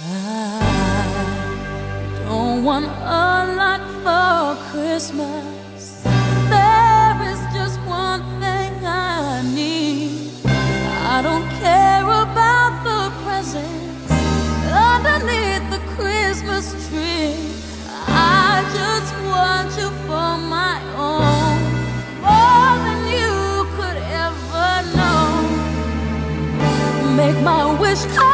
I don't want a lot for Christmas. There is just one thing I need. I don't care about the presents underneath the Christmas tree. I just want you for my own, more than you could ever know. Make my wish come